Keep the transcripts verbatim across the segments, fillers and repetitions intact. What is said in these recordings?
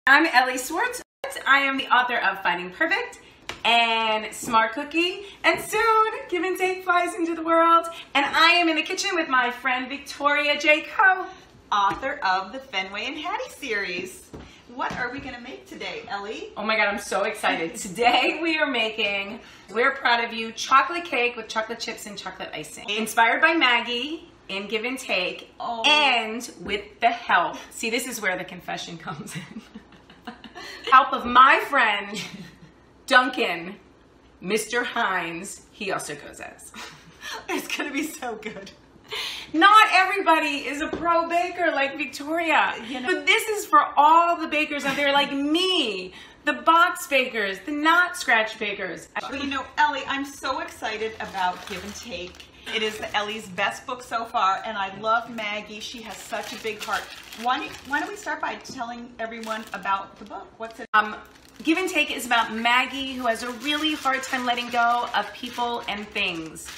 I'm Elly Swartz. I am the author of Finding Perfect and Smart Cookie, and soon Give and Take flies into the world. And I am in the kitchen with my friend Victoria J, co-author of the Fenway and Hattie series. What are we going to make today, Ellie? Oh my God, I'm so excited. Today we are making, we're proud of you, chocolate cake with chocolate chips and chocolate icing. Inspired by Maggie in Give and Take, oh. and with the help, see, this is where the confession comes in. Help of my friend Duncan, Mister Hines, he also goes as. It's gonna be so good. Not everybody is a pro baker like Victoria, you know? But this is for all the bakers out there like me, the box bakers, the not scratch bakers. Well, you know, Ellie, I'm so excited about Give and Take. It is Ellie's best book so far, and I love Maggie. She has such a big heart. Why don't, why don't we start by telling everyone about the book? What's it? Um, Give and Take is about Maggie, who has a really hard time letting go of people and things.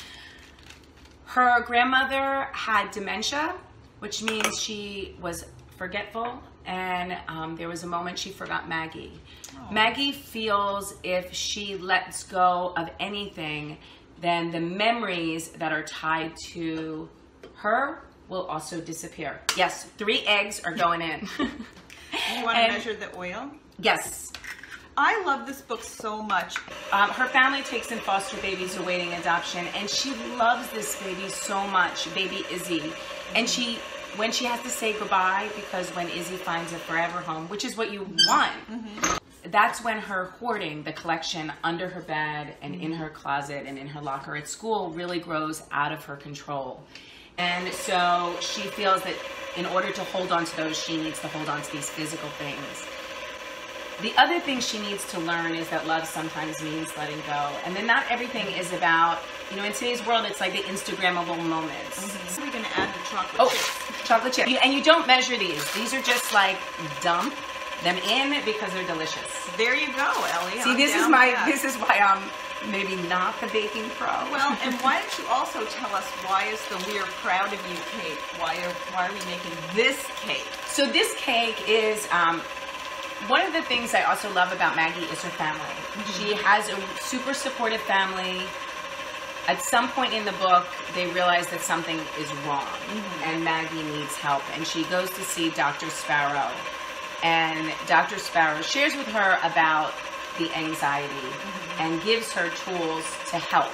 Her grandmother had dementia, which means she was forgetful, and um, there was a moment she forgot Maggie. Oh. Maggie feels if she lets go of anything, then the memories that are tied to her will also disappear. Yes, three eggs are going in. You want to and, measure the oil? Yes. I love this book so much. Um, her family takes in foster babies awaiting adoption, and she loves this baby so much, baby Izzy. And she, when she has to say goodbye, because when Izzy finds a forever home, which is what you want, mm-hmm. that's when her hoarding, the collection under her bed and in her closet and in her locker at school really grows out of her control. And so she feels that in order to hold on to those, she needs to hold on to these physical things. The other thing she needs to learn is that love sometimes means letting go. And then not everything is about, you know, in today's world, it's like the Instagrammable moments. Mm-hmm. So we're going to add the chocolate oh, chips. chocolate chip. And you don't measure these. These are just like dump them in because they're delicious. There you go, Ellie. See, I'm this is my, that. this is why I'm maybe not the baking pro. Well, and why don't you also tell us why is the We Are Proud of You cake? Why are, why are we making this cake? So this cake is, um, one of the things I also love about Maggie is her family. Mm-hmm. She has a super supportive family. At some point in the book, they realize that something is wrong, mm-hmm. and Maggie needs help. And she goes to see Doctor Sparrow. And Doctor Sparrow shares with her about the anxiety, mm-hmm. and gives her tools to help.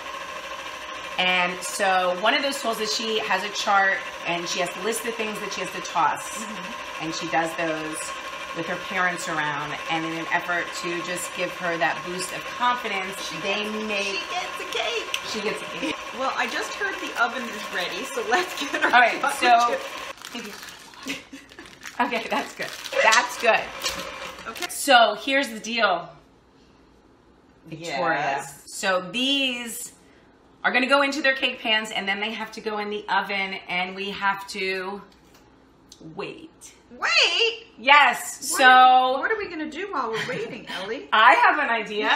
And so one of those tools is she has a chart, and she has to list the things that she has to toss. Mm-hmm. And she does those with her parents around, and in an effort to just give her that boost of confidence, she they gets, make... She gets a cake! She gets a cake. Well, I just heard the oven is ready, so let's get our All right, so... chip. Okay, that's good. That's good. Okay. So here's the deal, Victoria. Yes. So these are going to go into their cake pans, and then they have to go in the oven, and we have to wait. Wait? Yes. What so are, what are we going to do while we're waiting, Ellie? I have an idea.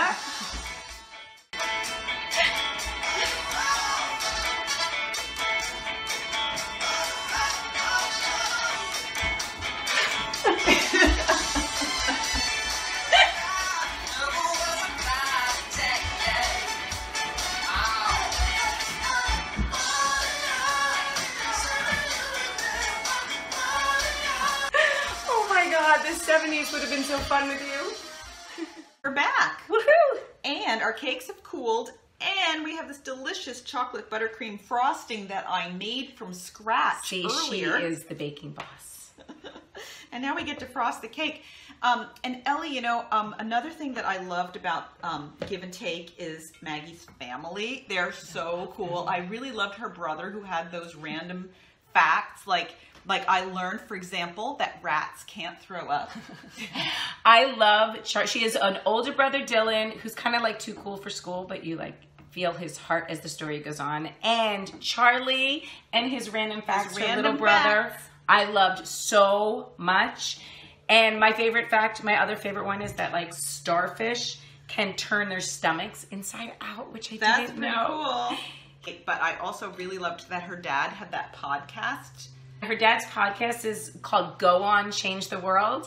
The seventies would have been so fun with you. We're back. Woohoo! And our cakes have cooled, and we have this delicious chocolate buttercream frosting that I made from scratch See, earlier. She is the baking boss. And now we get to frost the cake. Um, and Ellie, you know, um, another thing that I loved about um, Give and Take is Maggie's family. They're so cool. I really loved her brother who had those random facts, like Like I learned, for example, that rats can't throw up. I love Char. She has an older brother, Dylan, who's kind of like too cool for school, but you like feel his heart as the story goes on. And Charlie and his random facts, his her random little brother, facts. I loved so much. And my favorite fact, my other favorite one is that like starfish can turn their stomachs inside out, which I That's didn't know. That's pretty cool. But I also really loved that her dad had that podcast. Her dad's podcast is called Go On, Change the World.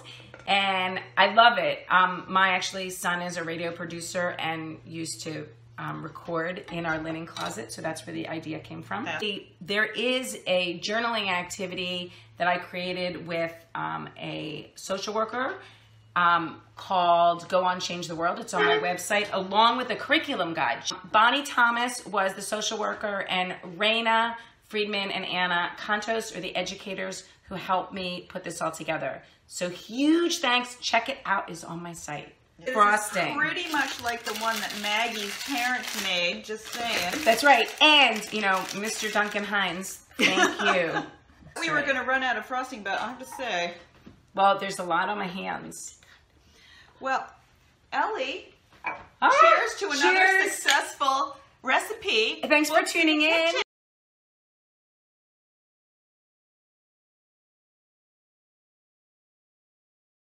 And I love it. Um, my actually son is a radio producer and used to um, record in our linen closet, so that's where the idea came from. Yeah. The, there is a journaling activity that I created with um, a social worker um, called Go On Change the World. It's on my website, along with a curriculum guide. Bonnie Thomas was the social worker, and Raina Friedman and Anna Contos are the educators who helped me put this all together. So huge thanks. Check it out. It's on my site. This Frosting. is pretty much like the one that Maggie's parents made, just saying. That's right. And, you know, Mister Duncan Hines, thank you. We were going to run out of frosting, but I have to say. Well, there's a lot on my hands. Well, Elly, Ah, cheers to another cheers. successful recipe. Thanks for Books in tuning the in. Kitchen.